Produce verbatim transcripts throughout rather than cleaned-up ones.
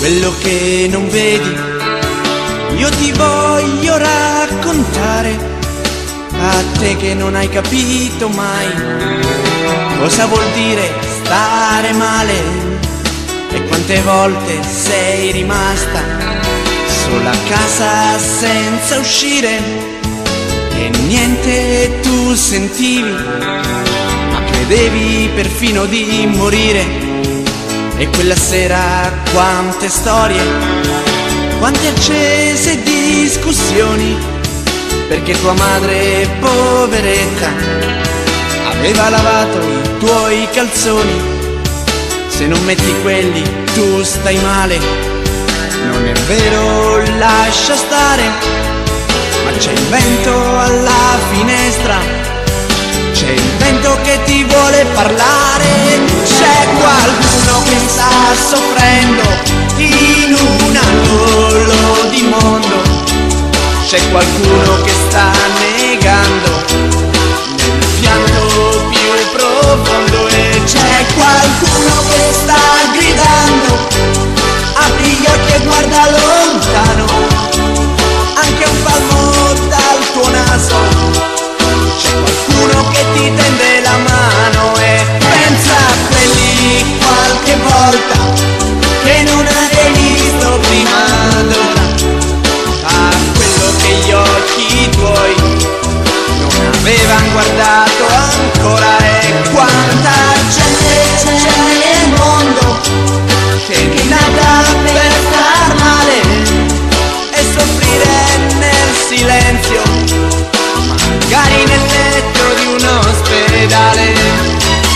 quello che non vedi. Io ti voglio raccontare, a te che non hai capito mai cosa vuol dire stare male, e quante volte sei rimasta sola a casa senza uscire e niente tu sentivi, ma credevi perfino di morire. E quella sera quante storie, quante accese discussioni, perché tua madre, poveretta, aveva lavato i tuoi calzoni. Se non metti quelli tu stai male, non è vero, lascia stare, ma c'è il vento alla finestra, c'è il vento che ti vuole parlare. C'è qualcuno che sta soffrendo in un angolo di mondo, c'è qualcuno che sta negando nel pianto più profondo, e c'è qualcuno che sta gridando: apri gli occhi e guarda lontano, anche un palmo dal tuo naso. C'è qualcuno che ti tende la mano e pensa a quelli qualche volta che non avevi visto prima d'ora, a quello che gli occhi tuoi non avevano guardato ancora. E quanta gente c'è nel mondo che è nata per star male e soffrire nel silenzio, magari nel letto di un ospedale.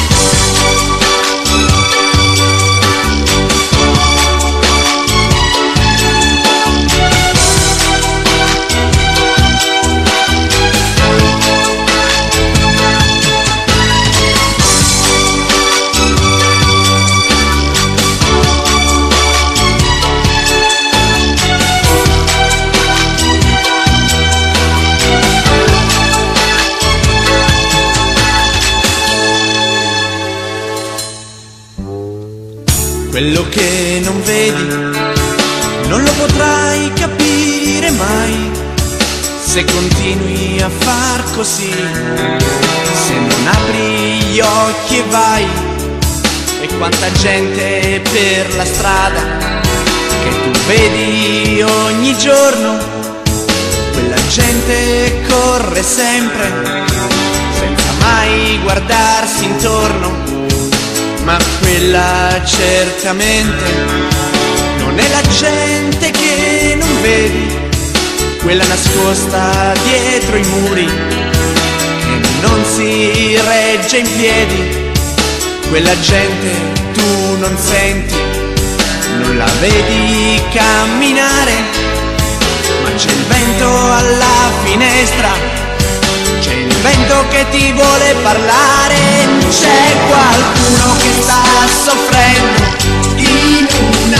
Quello che non vedi non lo potrai capire mai se continui a far così, se non apri gli occhi e vai. E quanta gente per la strada che tu vedi ogni giorno, quella gente corre sempre senza mai guardarsi intorno. Ma quella certamente non è la gente che non vedi, quella nascosta dietro i muri che non si regge in piedi. Quella gente tu non senti, non la vedi camminare, ma c'è il vento alla finestra, c'è il vento che ti vuole parlare. C'è qualcuno che sta soffrendo in un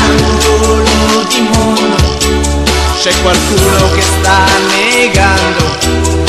angolo di mondo, c'è qualcuno che sta negando